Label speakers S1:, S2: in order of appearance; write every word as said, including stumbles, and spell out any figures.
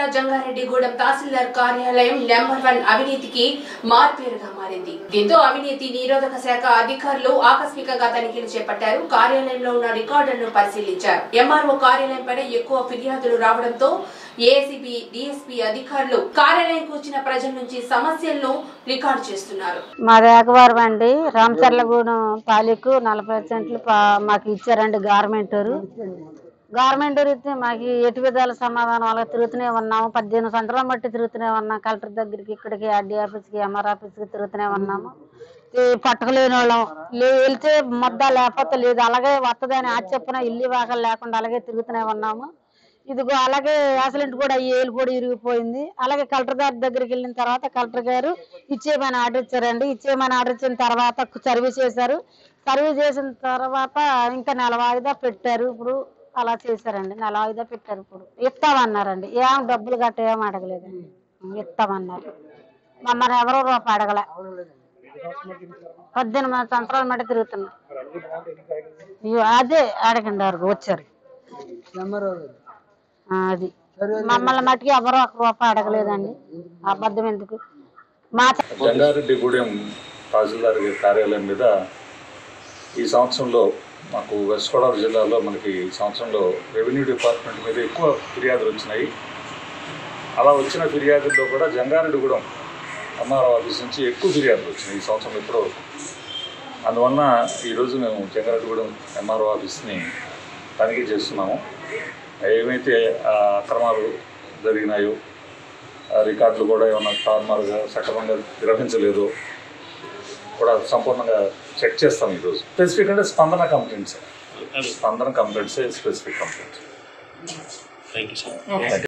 S1: జంగారెడ్డిగూడెం తహసీల్దార్ కార్యాలయం number one అవినీతికి మార్పేరుగా మారింది. దీంతో అవినీతి నిరోధక శాఖ అధికారులు ఆకస్మికంగా తనిఖీలు చేపట్టారు. కార్యాలయంలో ఉన్న రికార్డులను పరిశీలించారు. ఎంఆర్ఓ కార్యాలయంపై ఎక్కువ ఫిర్యాదులు రావడంతో ఏసీబీ, డీఎస్పీ అధికారులు కార్యాలయంకు వచ్చిన ప్రజల నుంచి సమస్యలను రికార్డు చేస్తున్నారు.
S2: మా దేకవారం అండి రామచర్లగూడెం పాలికు నలభై సెంట్లు మాకు ఇచ్చారండి గవర్నమెంట్ గవర్నమెంట్ ఇస్తే మాకు ఎటు విధాల సమాధానం వాళ్ళకి తిరుగుతూనే ఉన్నాము. పద్దెనిమిది సంవత్సరాల బట్టి తిరుగుతూనే ఉన్నాం. కలెక్టర్ దగ్గరికి, ఇక్కడికి, ఆర్డీ ఆఫీస్కి, ఎంఆర్ ఆఫీస్కి తిరుగుతూనే ఉన్నాము. పట్టుకులేని వాళ్ళం వెళ్తే ముద్ద లేకపోతే లేదు, అలాగే వస్తుందని ఆ చెప్పిన ఇల్లు వాకలు లేకుండా అలాగే తిరుగుతూనే ఉన్నాము. ఇదిగో అలాగే యాక్సిడెంట్ కూడా ఏలు కూడా ఇరిగిపోయింది. అలాగే కలెక్టర్ గారి దగ్గరికి వెళ్ళిన తర్వాత కలెక్టర్ గారు ఇచ్చేయమని ఆర్డర్ ఇచ్చారండి. ఇచ్చేయమని ఆర్డర్ ఇచ్చిన తర్వాత సర్వీస్ చేశారు. సర్వీస్ చేసిన తర్వాత ఇంకా నెల వాయిదా పెట్టారు. ఇప్పుడు అలా చేశారండి, నెల వాయిదా పెట్టారు. ఇప్పుడు ఇస్తామన్నారండి. ఏం డబ్బులు గట్ట ఏం అడగలేదండి, ఇస్తామన్నారు. మమ్మల్ని ఎవరో రూపాయి అడగలే. పద్దెనిమిది సంవత్సరాల మట్టి తిరుగుతున్నా. అదే అడగండి, వరకు వచ్చారు. అది మమ్మల్ని మట్టికి ఎవరో ఒక రూపాయి అడగలేదండి. అబద్ధం ఎందుకు? మా
S3: జంగారెడ్డిగూడెం తహసీల్దార్ కార్యాలయం మీద ఈ సంవత్సరంలో మాకు వెస్ట్ గోదావరి జిల్లాలో మనకి ఈ సంవత్సరంలో రెవెన్యూ డిపార్ట్మెంట్ మీద ఎక్కువ ఫిర్యాదులు వచ్చినాయి. అలా వచ్చిన ఫిర్యాదుల్లో కూడా జంగారెడ్డిగూడెం ఎంఆర్ఓ ఆఫీస్ నుంచి ఎక్కువ ఫిర్యాదులు వచ్చినాయి ఈ సంవత్సరం ఎప్పుడో. అందువలన ఈరోజు మేము జంగారెడ్డిగూడెం ఎంఆర్ఓ ఆఫీస్ని తనిఖీ చేస్తున్నాము. ఏమైతే అక్రమాలు జరిగినాయో, రికార్డులు కూడా ఏమన్నా తారుమారుగా సక్రమంగా నిర్వహించలేదో కూడా సంపూర్ణంగా చెక్ చేస్తాం ఈరోజు. స్పెసిఫిక్ అంటే స్పందన కంప్లైంట్స్ స్పందన కంప్లైంట్సే స్పెసిఫిక్ కంప్లైంట్స్.